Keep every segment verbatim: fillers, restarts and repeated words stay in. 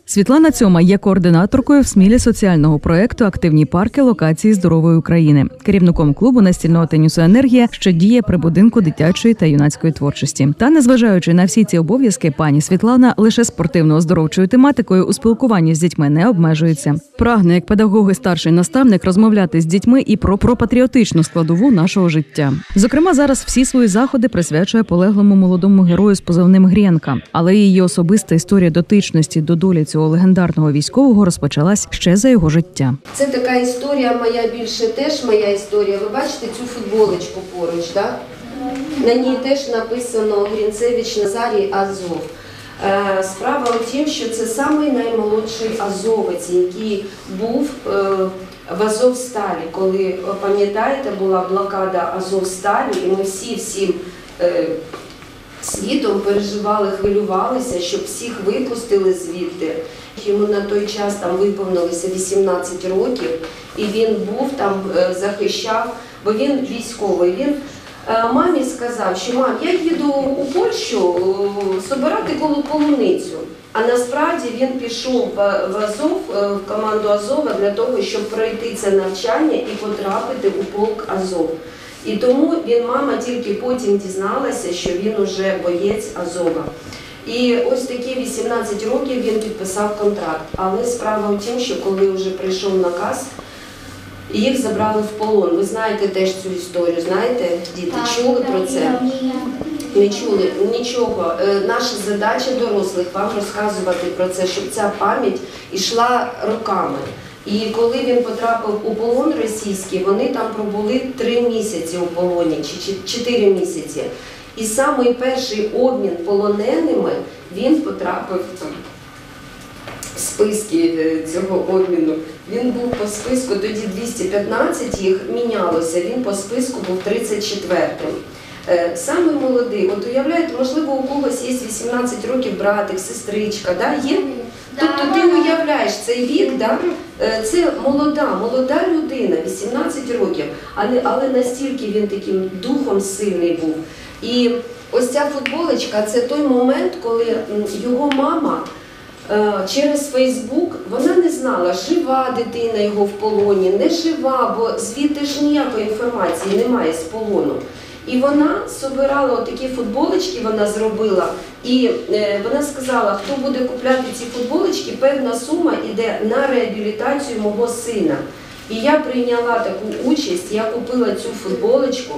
Світлана Цьома є координаторкою в Смілі соціального проєкту «Активні парки. Локації здорової України», керівником клубу настільного тенісу «Енергія», що діє при будинку дитячої та юнацької творчості. Та, незважаючи на всі ці обов'язки, пані Світлана лише спортивно-оздоровчою тематикою у спілкуванні з дітьми не обмежується. Прагне, як педагог і старший наставник, розмовляти з дітьми і про, про патріотичну складову нашого життя. Зокрема, зараз всі свої заходи присвячує полеглому молодому герою з позивним Грєнка. Але її особиста історія дотичності до долі цього легендарного військового розпочалась ще за його життя. Це така історія моя, більше теж моя історія. Ви бачите цю футболочку поруч, так? На ній теж написано Грінцевич Назарій Азов. Справа у тім, що це самий наймолодший азовець, який був в Азовсталі, коли, пам'ятаєте, була блокада Азовсталі, і ми всі всім світом переживали, хвилювалися, щоб всіх випустили звідти. Йому на той час там виповнилося вісімнадцять років, і він був там, захищав, бо він військовий. Він мамі сказав, що мам, я їду у Польщу збирати полуницю. А насправді він пішов в Азов, в команду Азова для того, щоб пройти це навчання і потрапити у полк Азов. І тому він, мама тільки потім дізналася, що він уже боєць Азова. І ось такі вісімнадцять років він підписав контракт. Але справа в тім, що коли вже прийшов наказ, їх забрали в полон. Ви знаєте теж цю історію, знаєте, діти, чули про це? Не чули, нічого. Наша задача дорослих вам розказувати про це, щоб ця пам'ять йшла роками. І коли він потрапив у полон російський, вони там пробули три місяці у полоні, чи чотири місяці. І самий перший обмін полоненими, він потрапив там, в списки цього обміну. Він був по списку, тоді двісті п'ятнадцять їх мінялося, він по списку був тридцять четвертим. Саме молодий, от уявляєте, можливо, у когось є вісімнадцять років братик, сестричка, да, є? Тобто ти уявляєш цей вік, да? Це молода, молода людина, вісімнадцять років, але, але настільки він таким духом сильний був. І ось ця футболочка – це той момент, коли його мама через Фейсбук, вона не знала, жива дитина його в полоні, не жива, бо звідти ж ніякої інформації немає з полону. І вона збирала такі футболочки, вона зробила, і вона сказала, хто буде купляти ці футболочки, певна сума йде на реабілітацію мого сина. І я прийняла таку участь, я купила цю футболочку,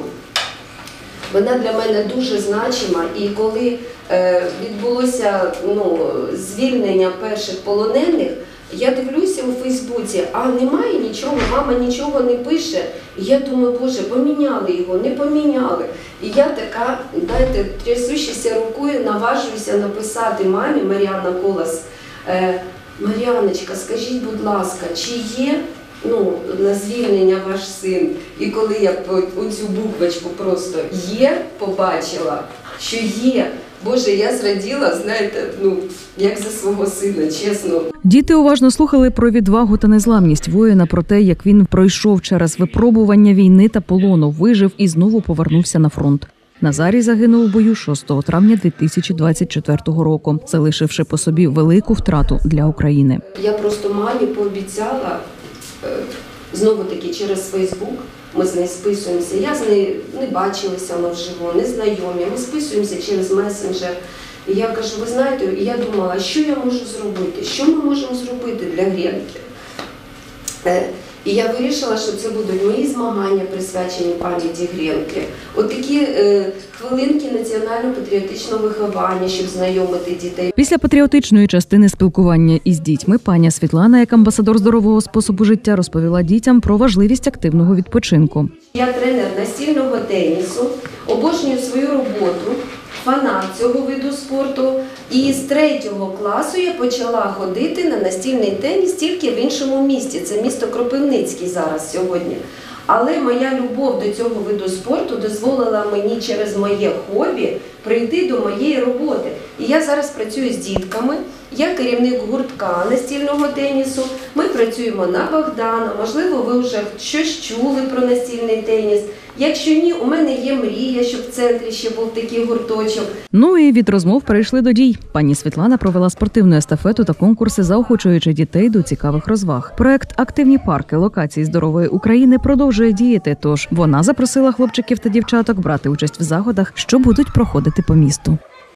вона для мене дуже значима. І коли відбулося ну, звільнення перших полонених, я дивлюся у Фейсбуці, а немає нічого, мама нічого не пише. І я думаю, боже, поміняли його, не поміняли. І я така, дайте, трясущися рукою, наважуюся написати мамі, Мар'яна Колос, е, Мар'яночка, скажіть, будь ласка, чи є ну, на звільнення ваш син? І коли я оцю буквочку просто «є» побачила, що є, Боже, я зраділа, знаєте, ну, як за свого сина, чесно. Діти уважно слухали про відвагу та незламність воїна, про те, як він пройшов через випробування війни та полону, вижив і знову повернувся на фронт. Назарій загинув у бою шостого травня дві тисячі двадцять четвертого року, залишивши по собі велику втрату для України. Я просто мамі пообіцяла, знову-таки через Фейсбук, ми з нею списуємося. Я з нею не бачилася вживу, не знайомі. Ми списуємося через месенджер. І я кажу, ви знаєте, і я думала, що я можу зробити? Що ми можемо зробити для Грєнки? І я вирішила, що це будуть мої змагання, присвячені пам'яті Грєнки. От такі е, хвилинки національно-патріотичного виховання, щоб знайомити дітей. Після патріотичної частини спілкування із дітьми пані Світлана, як амбасадор здорового способу життя, розповіла дітям про важливість активного відпочинку. Я тренер настільного тенісу, обожнюю свою роботу, фанат цього виду спорту. І з третього класу я почала ходити на настільний теніс тільки в іншому місті. Це місто Кропивницький зараз сьогодні. Але моя любов до цього виду спорту дозволила мені через моє хобі прийти до моєї роботи. І я зараз працюю з дітками, Я керівник гуртка настільного тенісу. Ми працюємо на Богдана. Можливо, ви вже щось чули про настільний теніс. Якщо ні, у мене є мрія, щоб в центрі ще був такий гурточок. Ну і від розмов перейшли до дій. Пані Світлана провела спортивну естафету та конкурси, заохочуючи дітей до цікавих розваг. Проект «Активні парки локації здорової України» продовжує діяти, тож вона запросила хлопчиків та дівчаток брати участь в заходах, що будуть проходити по місту.